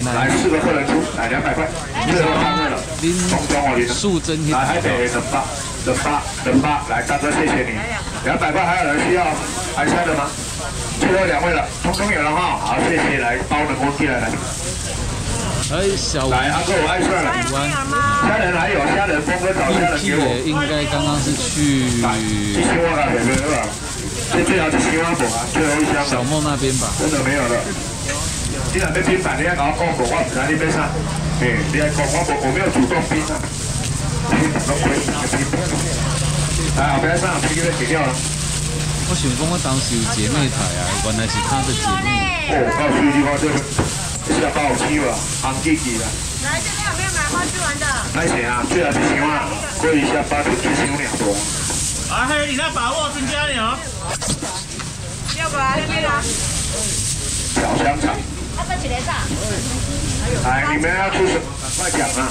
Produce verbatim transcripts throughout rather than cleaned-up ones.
来四个客人出，来两百块，最后三位了，中中我领。 素贞来台北人八人八人八，来大哥谢谢你，两百块还有人需要还差的吗？最后两位了，通通有了哈，好谢谢，来包的锅进来来。 哎，小来阿哥我爱算了，虾仁还有虾仁，峰哥找虾仁给我。 应该刚刚是去去青蛙那边对吧？这最好是青蛙补啊，最后一箱。 小梦那边吧。 真的没有了。既然被冰板，你要搞我讲过，我唔知你要啥。哎，你来讲我我我没有主动冰啊。冰都可以冰。来，后边上冰给给掉了。 我想讲，我当时有姐妹台啊，原来是她的姐妹。 哦，告诉你，我这下包有气了，红记记了。 来，这边有没有买花枝丸的？ 来谁啊？最好是青蛙，过一下八就一箱两多。 啊，还有你那把握增加点哦。 要不然那边啊？ 小香肠。 那个起来炸。 来，你们要出什么？赶快讲啊！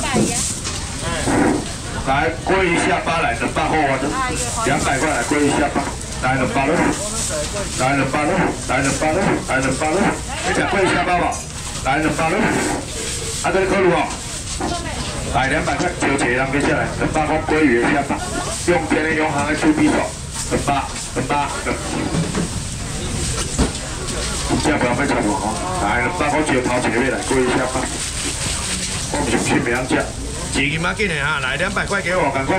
来，过一下八来的八后我的两百块来过一下八，来了八了，来了八了，来了八了，来了八了，你讲过一下八吧，来了八了，啊这里客路哦，来两百块，就这样接下来，等八块归于下八，用天的用行的出匕首，等八等八等。这样不要被抢我哦！来了，八块就掏前面来过一下吧。我唔想去别人家，自己买进来哈，来两百块给我，赶快。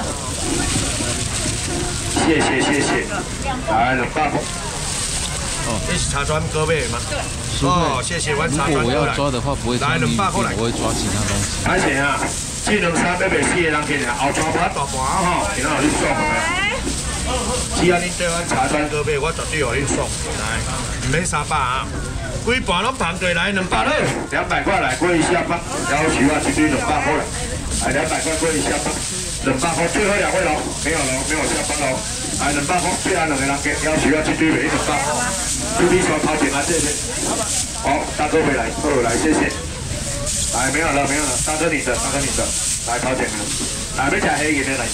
谢谢谢谢，来了八块。哦，这是茶砖哥呗吗？哦，谢谢，我茶砖哥来。 如果我要抓的话，不会抓你，我会抓其他东西。 而且啊，技能三要卖四个人进来，后抓盘大盘吼，然后你送啊。只要你对阮茶砖哥买，我绝对予你送。来，唔免三百啊，规盘拢盘过来两百了，两百块来过一下吧。要求啊，一堆两百块来，来两百块过一下吧。两百块最后两位喽，没有喽，没有下班喽。来两百块，最后两个人给要求啊，一堆每两百。注意说掏钱啊，谢谢。好，大哥回来，后来谢谢。来没有了，没有了，大哥你的，大哥你的，来掏钱了。来，要吃黑银的来。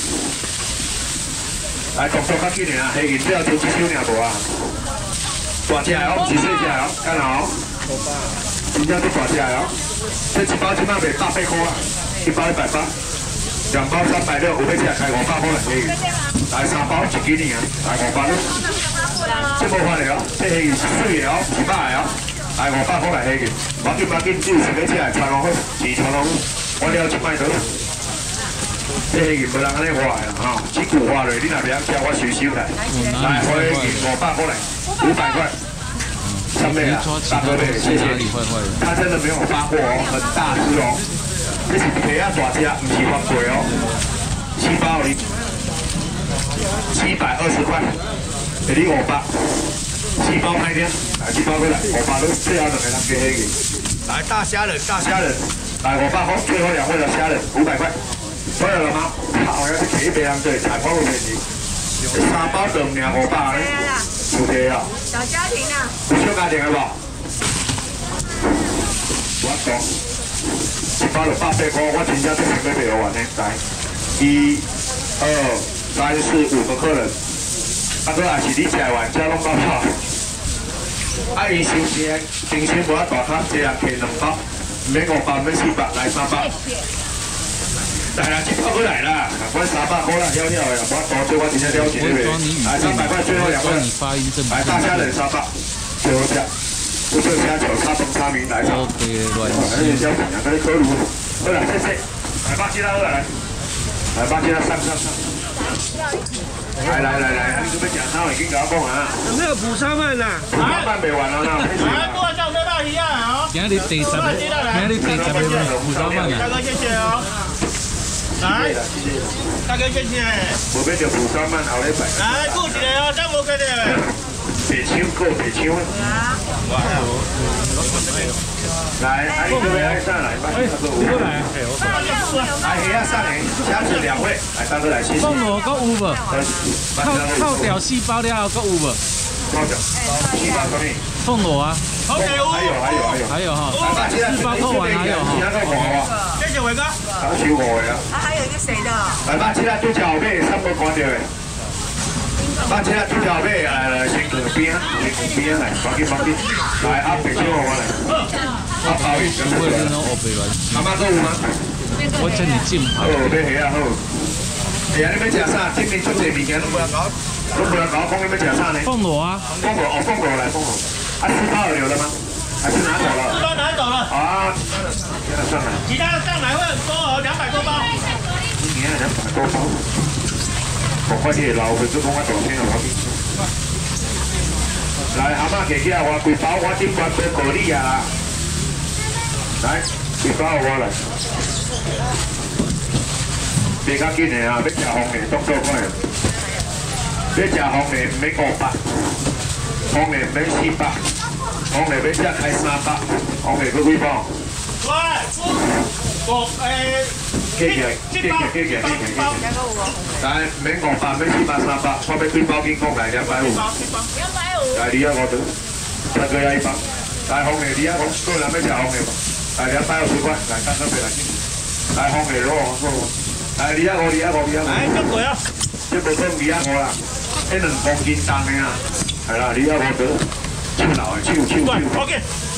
来，动作较紧点啊！黑银只要抽一手尔无啊，大只哦，唔是细只哦，干哦，真正都大只哦。这一包即摆卖百八块啊，一包一百八，两包三百六，有要吃开五百块来黑银。来三包一斤尔，来五百六。这无法了哦，这黑银是水的哦，唔是肉的哦。来五百块来黑银，我紧要紧，只有想要吃的传落去，钱传落去，我了一摆倒。这黑银无人安尼画的啦，吼，这句画落，你若袂晓吃，我收收来。来，黑银五百块来，五百块。上面啊，大哥妹，谢谢你。他真的没有发过哦，很大只哦。这是皮啊大只，唔是方贵哦。七包你，七百二十块，给你五百。七包拍点，来七包过来，五百都最后两个人给黑银。来大虾仁，大虾仁，来五百块，最后两位的虾仁五百块。所有了吗？好，要是企别人对，采访有便宜。三包两两五百咧，有这啊？ 小家庭啊。 有小家庭的无？我讲，一包就百八块，我真正都想要卖完呢。来，一、二、三、四、五个客人，啊，哥也是你吃完，吃拢够泡。啊，伊收钱，平时无啊大卡，一人摕两包，唔免五包，唔免四百，来三包。来啦，一包过来啦，我三百块啦，了了的，我多少我真正了解对不对？来三百块，最后两位，来大虾仁三百，最后吃，不就虾球差崩差名来上，而且交品啊，跟你科鲁，好了，谢谢，来巴基拉二来，来巴基拉上上上，来来来来，你准备讲他已经搞讲啊， 有没有补上饭呐？ 补上饭没完了呢， 来，跟我叫车到一样哦。 今日第十个，今日第十个补上饭大哥谢谢哦。来，大哥谢谢。 无要就补三万后礼拜。 来，顾一个哦，真无缺的。 白抢过白抢。来，阿姨这边爱上来吧。哎，五个来。来，黑鸭上来，虾子两位，来大哥来谢谢。 凤螺够有无？靠靠掉细胞了，够有无？ 靠掉，细胞什么？ 凤螺啊。 还有还有还有还有还有哈。 四包扣完还有哈。 其他个五啊。 谢谢伟哥。 好少五的啊。 啊，还有一个谁的？ 来吧，其他猪脚尾三个关掉的。把其他猪脚尾来来先去边，先去边来，放紧放紧。来，阿北请我来。 啊鲍鱼， 不会是那种欧北软。 阿妈够有吗？ 我叫你进好， 牌。 要虾啊好。哎呀，你要食啥？今年做这物件，拢不要搞，拢不要搞，讲你要食啥呢？ 凤螺啊， 凤螺哦，凤螺来凤螺。啊，四包有留了吗？还是拿走了？ 四包拿走了。 啊，现在算了。 其他的上来会很多哦，两百多包。 一年两百多包。我快啲老佢都講我昨天我來阿媽企起來，我幾包我點關俾過你啊！來，幾包我來。別較緊嘅啊，要食紅嘅，當做快。要食紅嘅唔免五百，紅嘅唔免四百，紅嘅要食開三百，紅嘅佢幾包？ 喂，我誒。 記住，記住，記住，記住，記住。但係免五百，免四百、三百，我要幾包幾公嚟兩百五。 两百五。 但係你一個都，三個一百。但係紅嘅你一個，個人要食紅嘅嘛？但係兩百五十塊，嚟加多俾嚟先。但係紅嘅攞攞。但係你一個，你一個，你一個。 嚟一個啊！ 一個都你一個啦，一兩公斤重嘅啊。係啦，你一個得，超流嘅，超超超。 OK。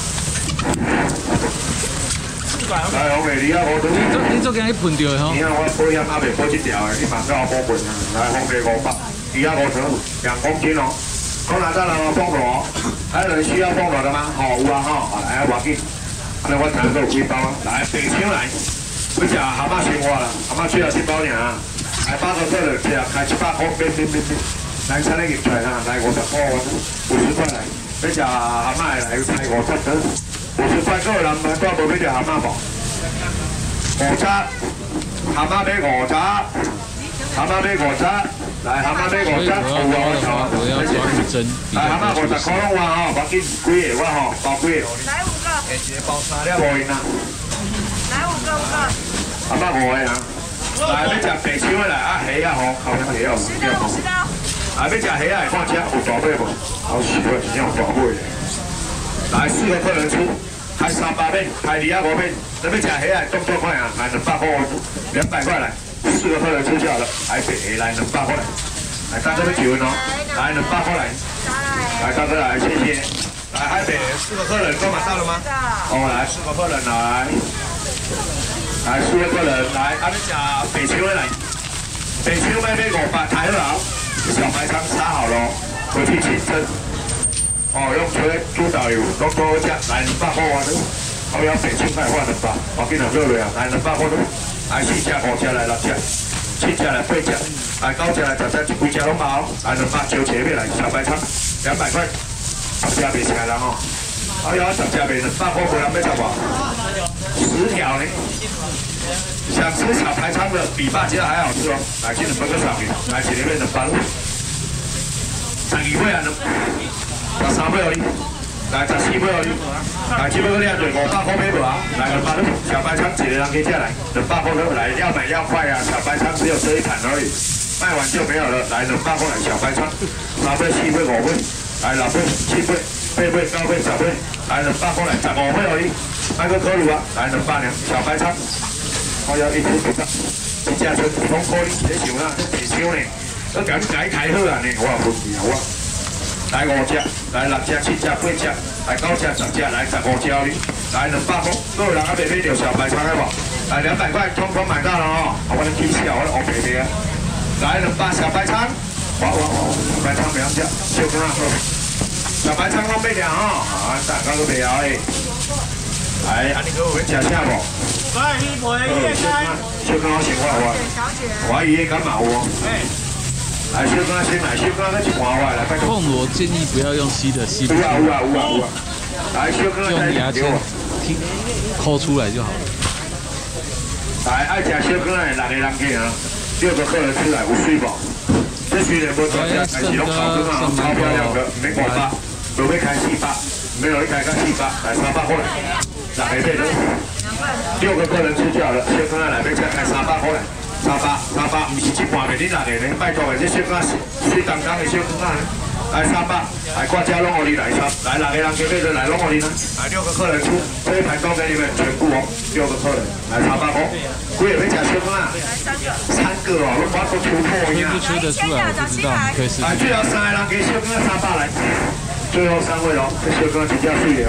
來紅嘅你一個都。 你做緊啲盤掉嗬？ 你看我保險阿未保一條嘅，你馬上要保本啊！來紅嘅五百，你一個得兩公斤哦。講哪陣啦？鳳螺，還有人需要鳳螺的嗎？好有啊哈，來我緊，那我睇到幾包啊？來北青來，我食蛤蟆青蛙啦，蛤蟆需要幾包呢？來八個客人食，開七百塊，別別別別，來差啲入出嚟啦，來五十塊，五十塊來，要食蛤蟆來開五十得，五十塊個人咪多冇俾食蛤蟆冇？五隻，蛤蟆俾五隻，蛤蟆俾五隻。來蛤蟆俾五隻，有啊我頭，來蛤蟆五十塊攏話吼，我見幾個我吼，包幾個。 来五個。 誒，一個包三粒無用啊。 来五個五個。 蛤蟆五個啊。來要食白手的來，啊蝦啊吼，後面蝦哦。 十刀十刀。 來要食蝦啊，看車有大尾無？好奇怪，真正有大尾的。來四個客人出，開三百片，開二啊五片，你要食蝦啊，動作快啊，來兩百塊，兩百塊來。四個客人出價了，來白蝦來兩百塊來。來，大家都幾位哦？來兩百塊來。來，大哥來，謝謝。來，海北四個客人都買到了嗎？哦，來四個客人來。來四個客人來，啊你食白手的來。白手要買五百，太好了，小白湯炒好了，回去清蒸。哦，用水煮豆油，多多食，來兩百塊我都。我要白手來換兩百，我見人熱嚟啊，來兩百塊都。來四隻、五隻來六隻，七隻來八隻，來九隻來十隻，幾隻攏冇。來兩百九前面來小白湯，兩百塊，十隻賣起來啦吼。哎呀，十隻賣兩百塊，個人要食無？十條呢？想吃小排湯的比霸雞還好吃哦。來，今日分個上面，來這裡面兩百。十二尾啊，十三尾哦你。來十四尾哦你。來，這邊個靚嘴五百塊買無啊？來兩百六，小白湯幾個人可以下來？兩百塊六，來要買要快啊！小白湯只有這一盤而已，賣完就沒有了。來兩百塊來小白湯，三尾、四尾、五尾，來六尾、七尾、八尾、九尾、十尾，來兩百塊來十五尾而已。賣個可魯啊！來兩百兩小白湯，我要一千五百，一隻春風可以寫上啦，幾少呢？都咁解睇好啊！你我話冇事好啊！來五隻，來六隻、七隻、八隻，來九隻、十隻，來十五隻哩，來兩百塊，都有人阿伯買條小白湯嘅喎，來兩百塊，通通買到啦哦！我哋幾時啊？我哋我平啲啊！來兩百小白湯，哇哇哇！小白湯兩隻，小哥好，小白湯我買兩哦，啊大家都未有誒，係，安尼個會食啥無？ 喂，你賣嘢開？ 小哥我先我我，我爺爺敢冇喎。來，小哥先來，小哥那一盤我來，拜託。 鳳螺建議不要用吸的，吸不出有啊有啊有啊有啊！來，小哥用牙签听抠出来就好了。 來，愛食小哥的六個人去啊，六個客人出來有水無？這雖然無多隻，但是攏烤得啊，超漂亮的，唔免五百，無要開四百，沒有要開到四百，來三百塊，六個配的。六個客人出價了，小哥來要吃開三百塊。三百，三百，唔是一半袂，你六個呢？拜託嘅，這小哥水當當嘅小哥啊！來三百，來國家攏我你來三，來六個人給妹子來攏我你啦！來六個客人出，這一盤都給你們全部哦，六個客人來三百塊，幾個要食小哥啊？ 三個， 三個哦，我都突破一樣。 吹不吹得出來？我不知道，可以試試。 來，最後三個人給小哥三百來，最後三位咯，這小哥真正水的哦。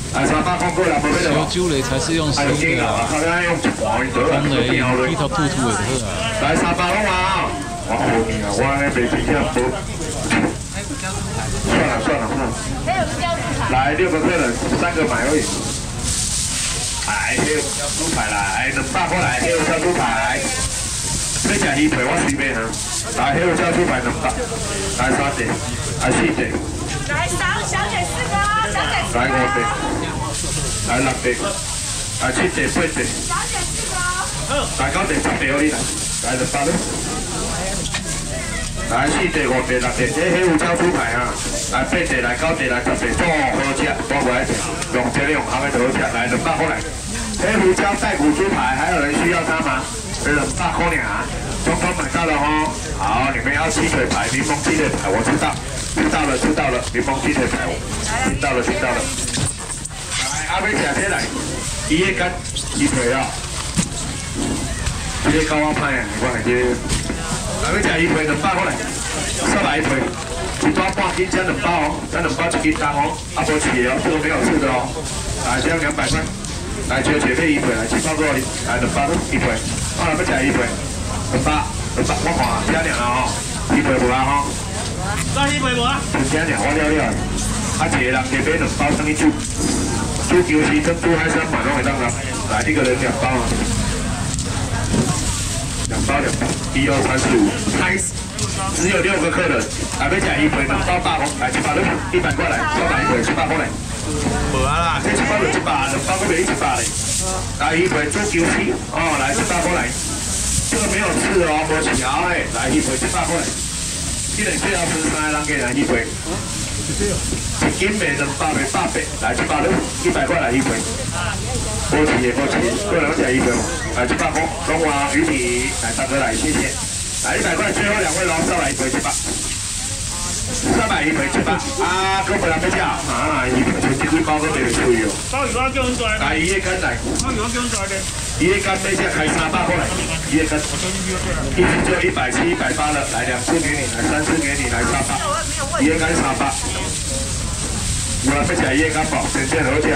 来三百块过来，无要小了。 酒类才是用生还有鸡的啊， 啦， 靠，咱用一盘得了， 风雷变好了一。头兔兔的好啊。 来三百拢啊！我好你啊，我安尼袂比较多。算了算了算了。 还有椒猪排。 来六个客人，三个买而已。来，黑有椒猪排来，两百块来，黑有椒猪排。要食鱼皮我随便啊。来，黑有椒猪排两百，来三碟，来四碟， 来三小姐四个哦，小姐四来五碟， 个。 来六碟，来七碟八碟， 小姐四个哦。 来九碟十碟你来，来两百咯。来四碟五碟六碟，这黑有椒猪排啊！来八碟来九碟来十碟，做好吃，我不爱吃，用这里用好的就好吃。来两百块来，黑胡椒带骨猪排，还有人需要它吗？两百块俩，通通买到了哦。好，你们要鸡腿排，柠檬鸡腿排，我知道，知道了知道了，柠檬鸡腿排，听到了听到了。来，阿妹吃这来，一夜干鸡腿啊，这个高我派啊，我系这。来，要食鱼皮两百块来，三百鱼皮，一包半斤加两包哦，加两包一斤单哦，啊无切哦，这个没有刺的哦。来，这样两百块，来就切片鱼皮来，七包过来，来两包鱼皮，啊，要食鱼皮，两百两百，我看加两啊吼，鱼皮无啊吼， 再一杯无啊？ 加两我了了，啊一个人加买两包等于煮，煮球丝跟煮海参嘛拢会当啦，来一个人两包啊。两包两包，一二三四五，开始，只有六个客人，来要吃一杯，两包八红，来一百六，一百块来，三百一杯，七百块来， 无啊啦， 这七包就一百，两包可别一百嘞，来一杯做九七，哦，来一百块来，这个没有刺哦，无条诶，来一杯一百块来，一人最后分三个人给人一杯，一斤卖两百卖八百，来一百六，一百块来一杯。波奇也波奇，过来我讲一个，来七百块，中华鱼皮，来大哥来，谢谢，来一百块，最后两位龙再来一杯七百，三百一杯七百，啊，哥本来没价，啊，一杯全几几包都没出哦。 鲍鱼我叫阮做， 来一夜干来， 鲍鱼我叫阮做的， 一夜干没价开三百块来，一夜干，一只就一百七、一百八了，来两次给你，来三次给你，来三百，一夜干三百，我来要吃一夜干饱，真正好吃。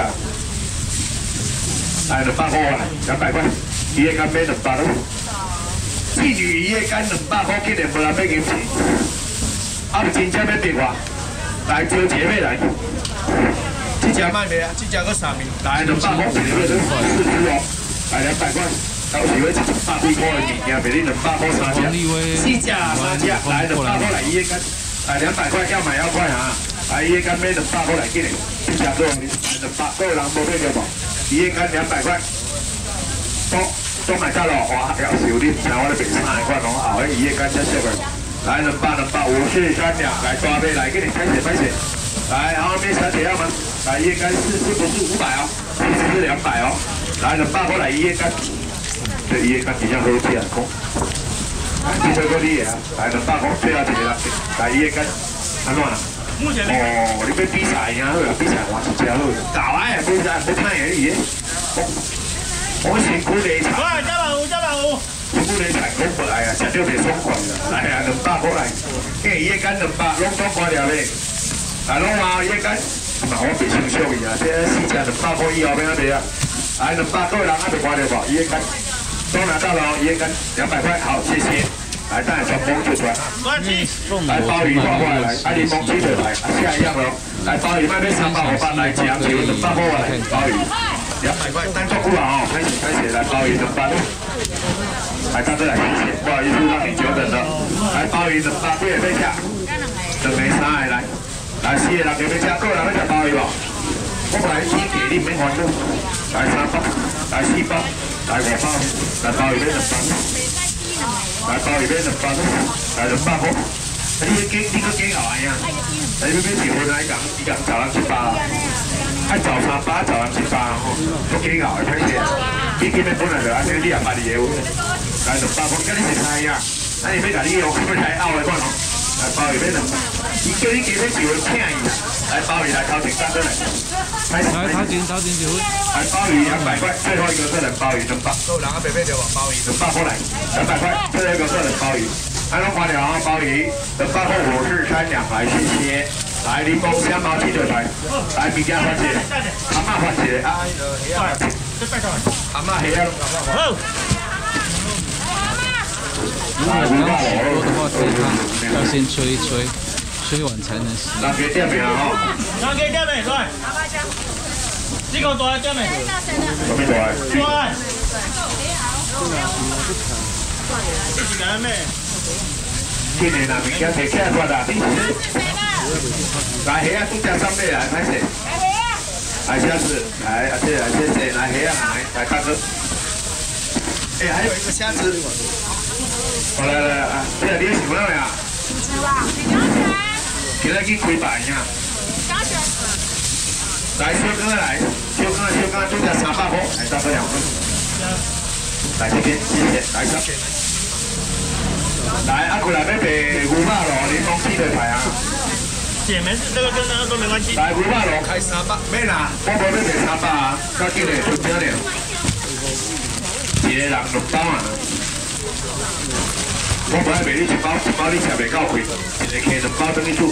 来两百块来，两百块，一夜干买两百咯。妓女一夜干两百块，竟然无人要银钱，啊，真正要别我，来招姐妹来。这只卖未啊？这只个三名，来两百块，一个人四只哦，来两百块，到时会一百几块的物件，卖你两百块三只，四只三只，来两百块来一夜干，来两百块要买要快啊！来一夜干买两百块来，竟然这只个来两百，个人无买着无？一夜干两百块，都都买到了，哇！要是有你，像我咧卖三个款哦，后迄一夜干才俗个，来两百两百，五四三两，来大杯来，给你开始开始，来后面小姐要吗？来一夜干是是不是五百哦？是是两百哦，来两百块来一夜干，这一夜干比较好吃啊，讲，你这个你啊，来两百块最后一个啦，来一夜干，安怎啦？ 目前呢， 哦，你要比赛呀？好啦，比赛我是真好，搞哎，比赛不看而已。我辛苦你炒， 喂，加老虎，加老虎， 辛苦你炒公不来啊，食到袂爽快啦。来啊，两百过来，因为夜干两百，拢总关了咧。来拢啊，夜干，嘛我袂想笑伊啊，这四只两百块以后要安尼啊？来两百个人还没关了无？夜干都拿到了，夜干两百块，好，谢谢。来，带双峰就出来。来鲍鱼画过来，来，爱柠檬鸡腿来，下一样喽。来鲍鱼卖俾三百五百，来酱油两百块来，鲍鱼两百块，单做不好哦，开始开始来鲍鱼两百，来大哥来谢谢，不好意思让你久等了。来鲍鱼两百，几个要吃？两个三个来，来四个人要吃，个人要吃鲍鱼无？我本来先给你，免烦恼。来三包，来四包，来五包，来鲍鱼要两包。来包里面两百，来两百块。你个鸡，你个鸡牛啊呀？你要要结婚来讲，伊讲找人七八，还找三八，找人七八吼，个鸡牛会歹势。你今日本来就安尼，你也捌你个话。来两百块，跟你食啥呀？啊，你要甲你用，要来拗的看咯。来包里面两百，伊叫你今日结婚请伊啦。来包里来头前三个来。 来头前头前就好。 来鲍鱼两百块，最后一个客人鲍鱼两百，够两个北北就往鲍鱼两百过来，两百块，最后一个客人鲍鱼，还能花了啊鲍鱼两百块五四三两来，谢谢。 来柠檬香茅鸡腿排，来米家番茄，阿嬷番茄啊，阿嬷黑啊， 好。 如果刚洗过的话，可以看要先吹一吹，吹完才能洗。 人家点名哦。 人家点名，来。你个大点名。 什么大？ 大。这是干咩？ 今年啊，物件摕起来发达。来虾啊，拄只三尾来，歹势。来虾子，来啊这来谢谢，来虾啊来，来大哥。哎，还有一个虾子。好来来啊，这个你想到没啊？今仔去开办呀。来小哥来，小哥小哥拄只三百块，来大哥两份。来这边，谢谢，来这边。来，啊，过来要卖牛肉咯，柠檬鸡腿排啊。 姐没这个跟那个都没关系。 来，牛肉咯开三百，免啦，我无要卖三百啊，较紧的出标了。一个人两包啊。我本来卖你一包，一包你吃袂够贵，一个摕两包等你煮。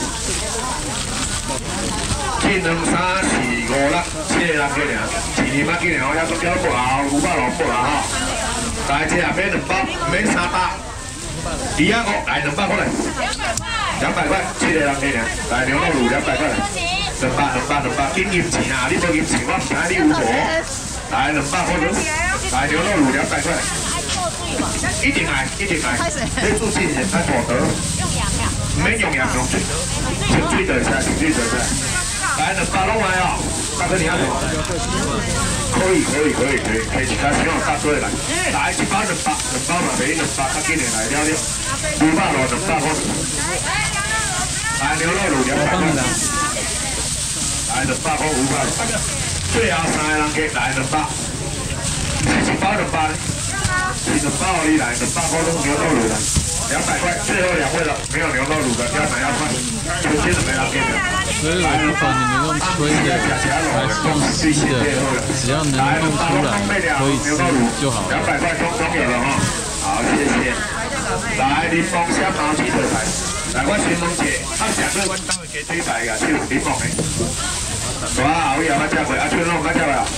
一两三四五六七个人个尔，一年仔几年哦，还佫叫过啊，牛肉咯过啦吼。来，这下买两包，免三百。二啊五来两百块来，两百块，七个人个尔，来牛肉卤两百块来，两百两百两百，紧银钱啊！你无银钱，我唔知你有无？来两百块了，来牛肉卤两百块，一定来，一定来，你做事情爱道德，唔免用盐用水，请水倒出来，请水倒出来，来两百拢来哦，大哥你好。可以可以可以可以，可以其他希望大哥来，来一包两百，两包嘛俾两百，较紧的来了了，牛肉卤两百块，来牛肉卤两百块，来两百块五百，最后三个人给来两百，一包两百，是两包你来两百块弄牛肉卤来，两百块，最后两位了，没有牛肉卤的要哪要快，全天都没人给的。 所以如果你们用吹的来放吸的，只要能弄出来可以吃就好了。 两百块通通有了哈，好谢谢。来柠檬香茅鸡腿排，来我寻龙姐，他想对阮当的鸡腿排个，是有柠檬的。哇，有啊，我食过，啊，春龙我食过啊。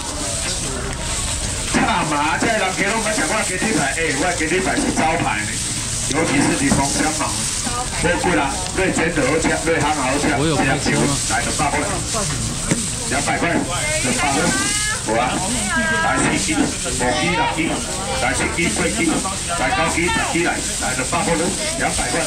差嘛，这人家拢捌食我鸡腿排，哎，我鸡腿排是招牌呢，尤其是柠檬香茅。好贵啦，对煎的好吃，对烘好吃。 我有开车吗？ 来两百块，两百块，两百块，好啊。来四支，五支六支，来七支八支，来九支十支来，来两百块了，两百块来。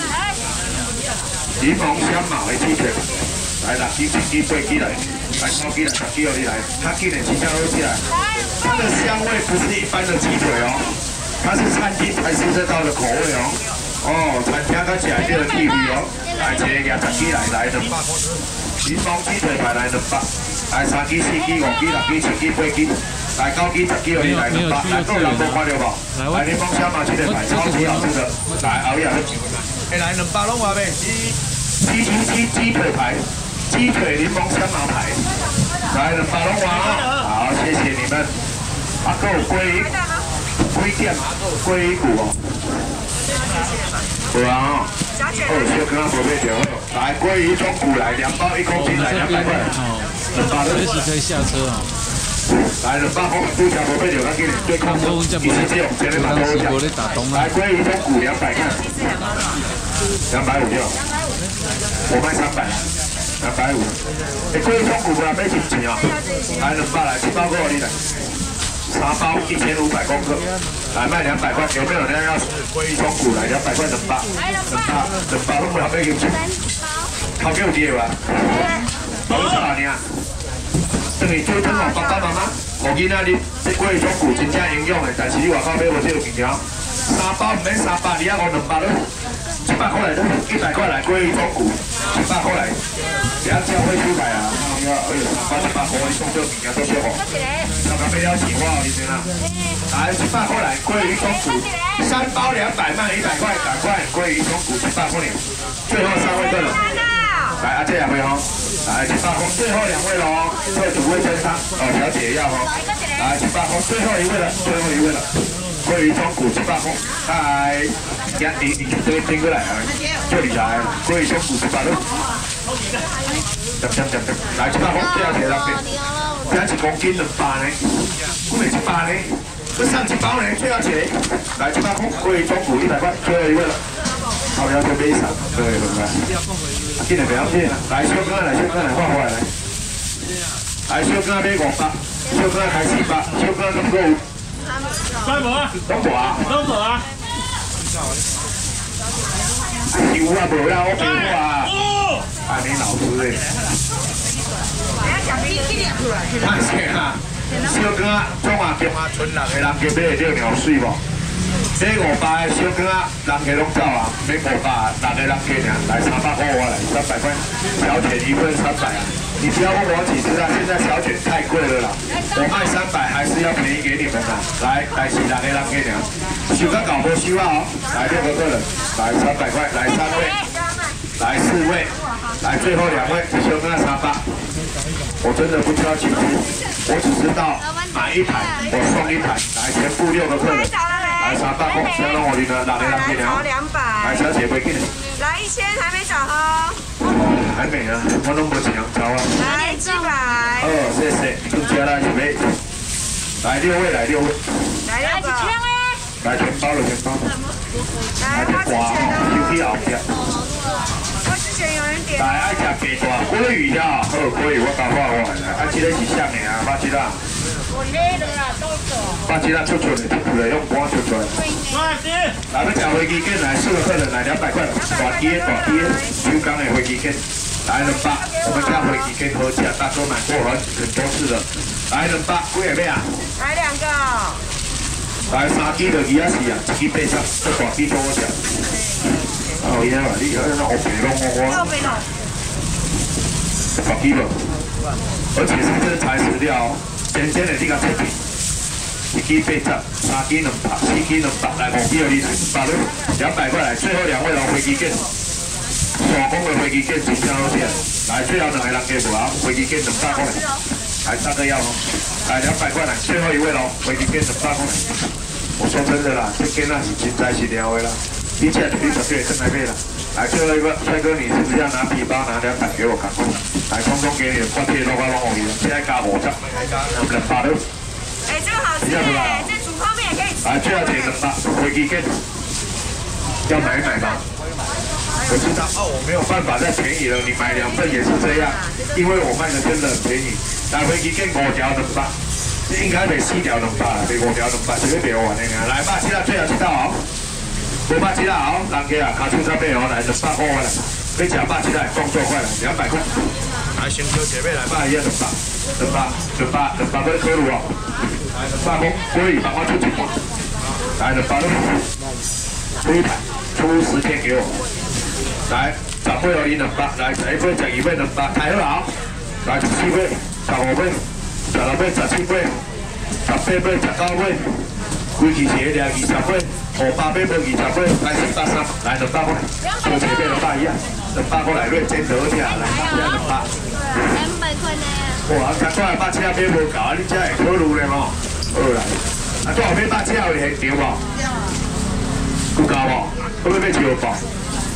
柠檬香茅的鸡腿，来六支、七支、八支来，来九支来十支哦，你来，它今年真正好吃啊。它的香味不是一般的鸡腿哦，它是餐厅才吃得到的口味哦。哦，餐厅较食这个地味哦，来一个廿十支来，来两百块。柠檬鸡腿排来两百，来三支、四支、五支、六支、七支、八支，来九支、十支哦，你来两百。来够人无看到无？来柠檬香茅鸡腿排，超级好吃的。来熬夜的。哎，来两百拢话呗。鸡鸡鸡鸡腿排，鸡腿柠檬香茅排，来两百拢话哦。好，谢谢你们。啊，够龟龟店，龟骨哦。有啊，哦，小哥无买着，来鲑鱼中骨来两包一公斤来两百块，两百随时可以下车啊。 来两百块，不条无买着，咱给你对抗中，一次只用前面把多讲。来鲑鱼中骨两百块，两百五就，我卖三百，两百五。诶，鲑鱼中骨不来买几钱啊？来两百来，七包够你来。三包一千五百公克，来卖两百块，有没有人要鲑鱼中骨来两百块两包？两包两包都不要买给钱，头给有跌吧？多少年啊？等于做汤哦，爸爸妈妈，我囡仔你这鲑鱼中骨真正营养的，但是你外口买无这个物件，三包唔免三百，你啊五两包咯，一百块来咯，一百块来鲑鱼中骨，一百块来，不要教会出牌啊！哎呀，哎呦，三包一百块，你讲这物件都少哦。刚刚没了钱花哦，你知啦？来一百块来鲑鱼中骨，三包两百卖一百块，赶快鲑鱼中骨一百块钱，最后三位对了。来阿姐两位哦，来一百块，最后两位喽，最后主位真汤哦，小姐要哦，来一百块，最后一位了，最后一位了，鲑鱼中骨一百块，嗨，一你你对听过来啊，就你来鲑鱼中骨一百块。 点点点点，来一百块，这要钱两百，这一公斤两百呢，我每一百呢，我上一包呢，这要钱，来一百块，贵中股一百块，最后一位了，好，要就买上，对对对，今日不要骗，来小哥来，小哥来换回来，来小哥买五百，小哥开四百，小哥咁高， 快无啊？ 拢无啊？ 拢无啊？ 有啊，无啦，我没有啊。 哦， 啊，你老师嘞？看谁啊？小哥，中华中华村六个人加买这鸟水无？买五百的小哥，人家拢走啊，买五百，六个人加尔，来三百块我来，三百块，小卷一份三百啊！你不要问我几只啊，现在小卷太贵了啦，我卖三百还是要便宜给你们的。来，来是六个人加尔，收个搞不收啊哦！来六个客人，来三百块，来三位，来四位，来最后两位，小哥三百。我真的不挑几只，我只知道买一台我送一台，来全部六个客人，来三百块，相当我的呢，六个人加尔， 两百， 来小姐别紧， 来一千还没找哦。 还没啊，我拢无钱找啊。 来一百， 哦，谢谢，更加啦，准备，来六位，来六位， 来六个， 来全包了，全包，来全包哦，手机后边。 我之前有人点， 来爱食鸡大鲑鱼呀，好鲑鱼我搞画我来，啊，这个是啥的啊？八七啦， 我勒了啦，都走。 八七啦出出的，出出的用光出出来。 快点！ 来，要吃飞机券来，四个客人来两百块，大鸡大鸡，秋刚的飞机券，来两百，我们家飞机券好吃，大哥买过很很多次了，来两百，几个买啊？ 来两个， 来三支就二啊四啊，一支八十，这大支多好食。哦，伊啊，你好像那黑白龙我我。 后边哦。 大支了，而且是真材实料，新鲜的你甲出去。一支八十，三支两百，四支两百，来五支互你来，百六两百块来，最后两位咯，飞机券，手工的飞机券真正好吃，来最后两个人加无啊，飞机券两百块，来三个要哦，来两百块来，最后一位咯，飞机券两百块。我说真的啦，这间那是真材实料的啦，你吃你绝对更来配啦。来最后一个，帅哥你是不是要拿皮包拿两百给我赶快？来通通给你，我贴都快弄好你了，现在加五十，两百六。 哎，这个好吃哎，这煮泡面也可以吃。 来，最后钱两百，飞机券要买一买吗？我知道哦，我没有办法再便宜了，你买两份也是这样，因为我卖的真的很便宜。来，飞机券五条两百，应该得四条两百，得五条两百，绝对别玩那个。来吧，现在最后一道哦，五百七啦哦，人家啊，卡手差八哦，来两百块来，你吃百七来，动作快来，两百块。来，先小姐妹来吧，一样两百，两百，两百，两百块可以哦。来，两百块，可以帮我出一半。来，两百块，出一排，出十片给我。来，十八哦，伊两百，来十一杯、十二杯两百，太好。来，十四杯、十五杯、十六杯、十七杯、十八杯、十九杯，规期是两二十杯，五百杯到二十杯，来四百三，来两百块，小姐妹两百一啊，两百块来瑞真得吃，来两百。 两百块呢。 哇，才多百七啊，买无够啊，你这会考虑咧吼？好啦，啊，多少买百七啊？有现场无？有够无？要要买烧包？